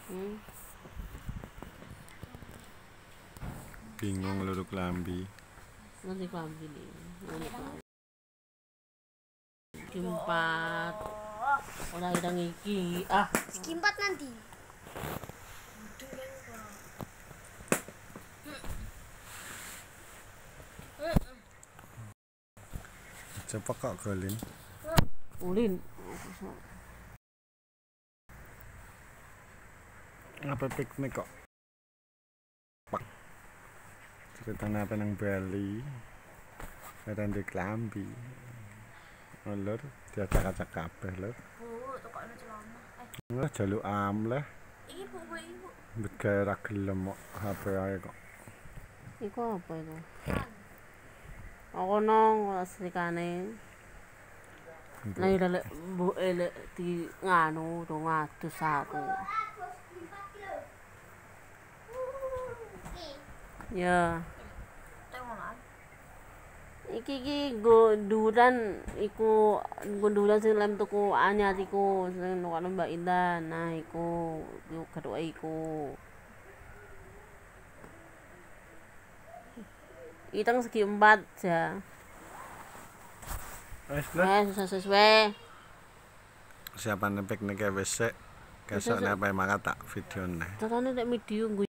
Bingung lho klambi. Nanti klambi nih. Kimpat. Ora idang iki. Kimpat nanti. Cepak kok golin. Ulin. Apa piknik kok? Ceritanya apa nang Bali? Ada di klambi. Lur, diacak-acak kabeh lur. Bu, tukokno celana. Lah jaluk amleh. Iki Bu, ibu. Begawe ra gelem kok HP ae kok. Iku apa itu? Aku nong serikane. Nah, lek mbok elek di nganu to ngadus aku. Ya. Iki gonduran iku gonduran sing lem tuku anyar iku sing nukokno Mbak Indah. Nah, iku kethuke iku. Itang segi 4 ja. Wes lah. Sesuai. Siapane piknik wis sik. Kesuk nek ape mangkat tak videone. Carane nek medium